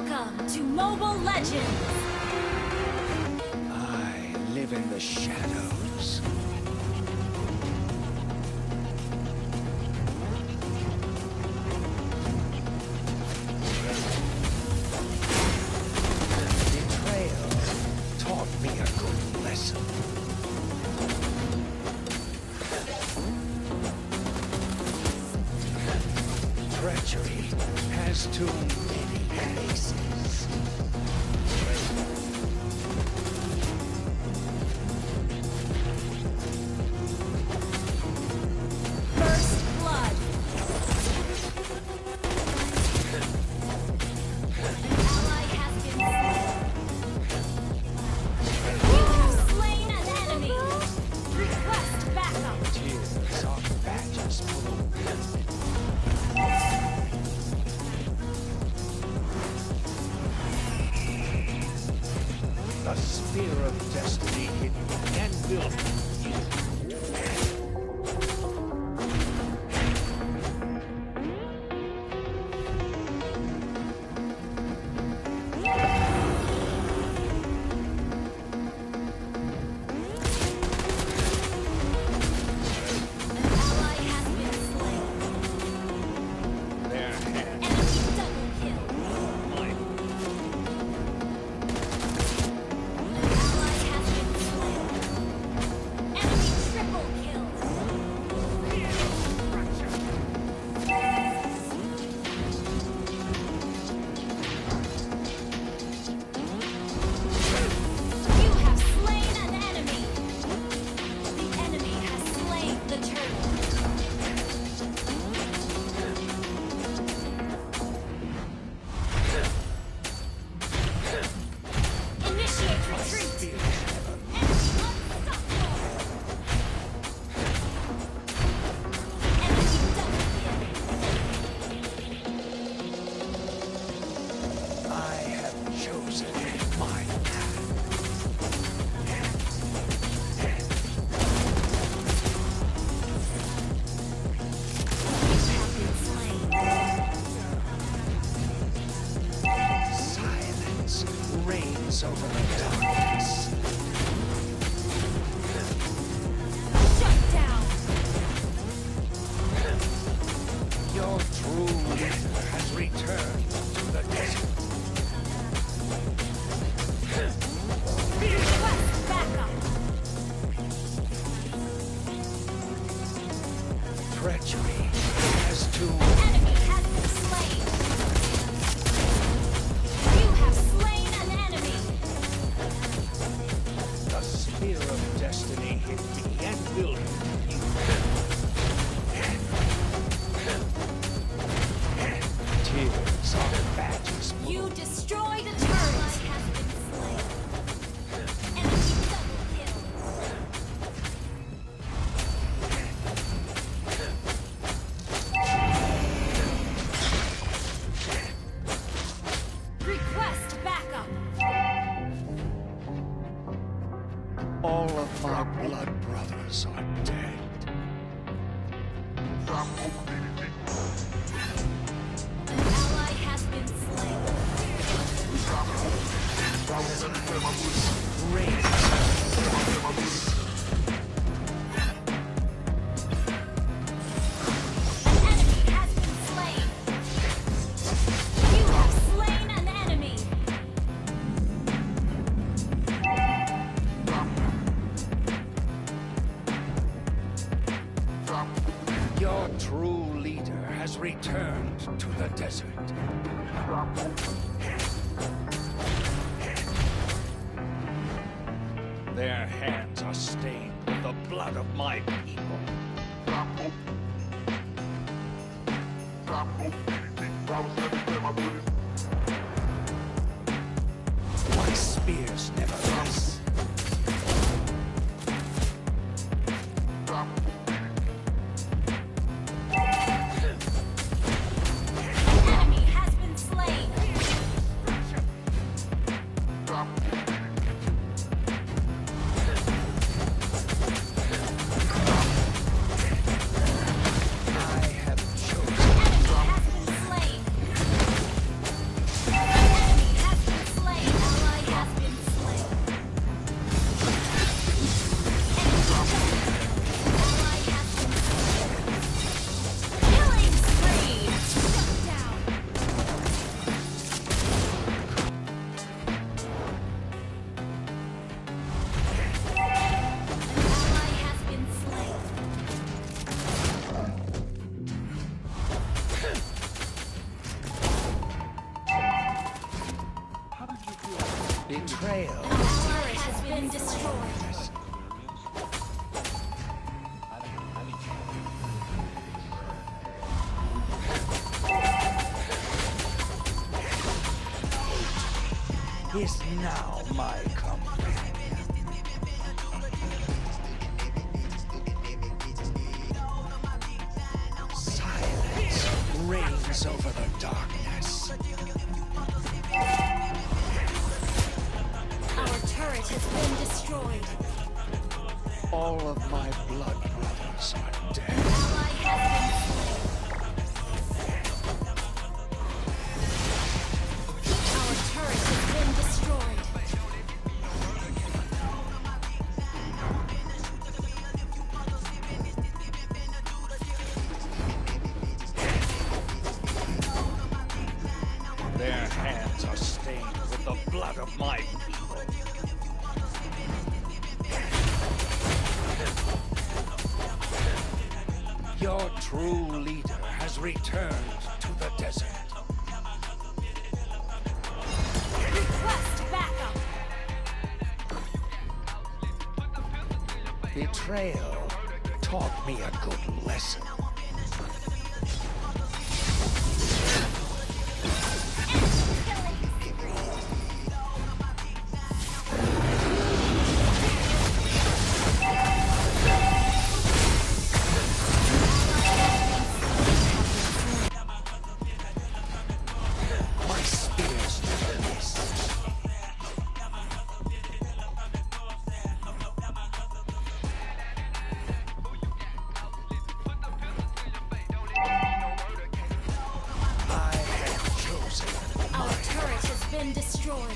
Welcome to Mobile Legends! I live in the shadows. Betrayal taught me a good lesson. Treachery has too many faces. First blood. An ally has been slain. You have slain an enemy. Request backup. Tears are badges full of the spear of destiny hit me and built you. An ally has been slain. Their hand Enemy double kill. mine. An ally has been slain. Enemy triple kill. You have slain an enemy. The enemy has slain the turtle. Initiate retreat. Enemy unstoppable. Enemy double kill. I have chosen my path. You have been slain. Silence reigns over the darkness. Shut down. Your true leader has returned to the desert. Request backup. Treachery has too Enemy has been slain. You have slain an enemy. The spear of destiny hit me and built you. Tears are badges. You destroyed a turret. Has been slain. Enemy double kill. Request backup. All of my blood brothers are dead. An ally has been slain. Rage. An enemy has been slain. You have slain an enemy. Your true leader has returned to the desert. Their hands are stained with the blood of my people. My spears never miss. An enemy has been slain. I have chosen. Enemy has been slain. Betrayal. Our turret has been destroyed. Is now my companion. Silence reigns over the darkness. Our turret has been destroyed. All of my blood brothers are dead. Ally has been slain. Our turret has been destroyed. Their hands are stained with the blood of my people. Your true leader has returned to the desert. Request backup. Betrayal taught me a good lesson. My spears never miss. I have chosen Our turret has been destroyed.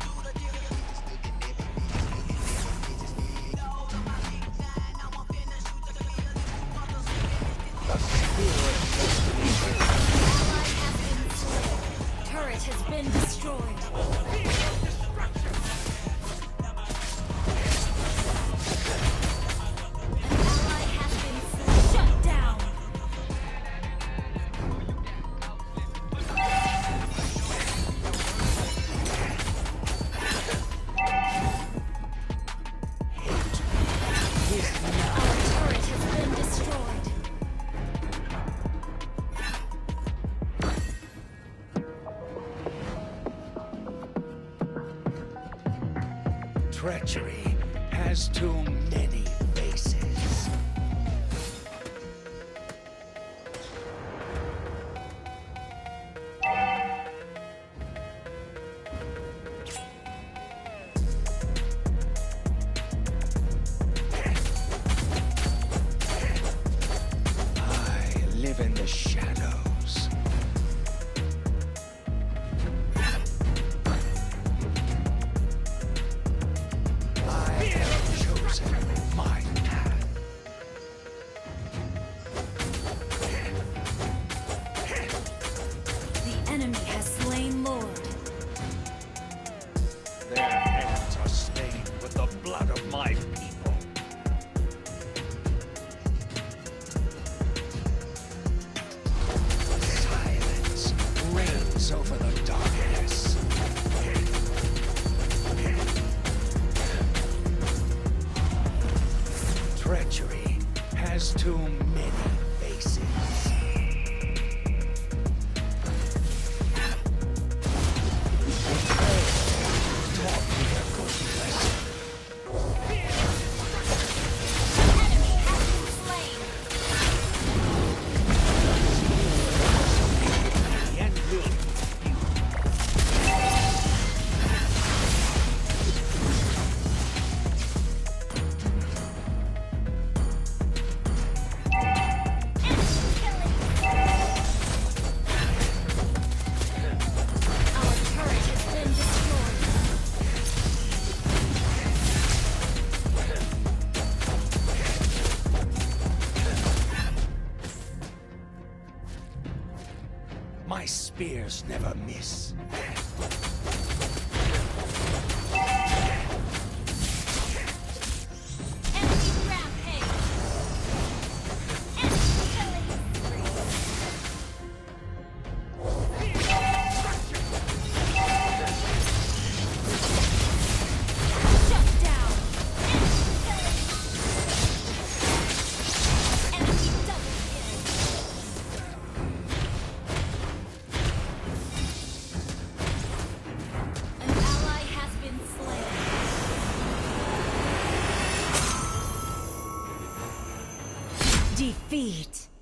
the spear of destiny. Ally has been slain. Turret has been destroyed. An ally has been slain. Shut down. Is now Our turret has been destroyed. treachery has too many faces. I live in the shadows. I have chosen my path. The enemy has slain Lord. Their hands are stained with the blood of my people. Silence reigns over the darkness. Treachery has too many faces. Taught me a good lesson. Enemy has been slain. The end will Our turret has been destroyed. My spears never miss. Enemy rampage. Enemy killing spree. defeat.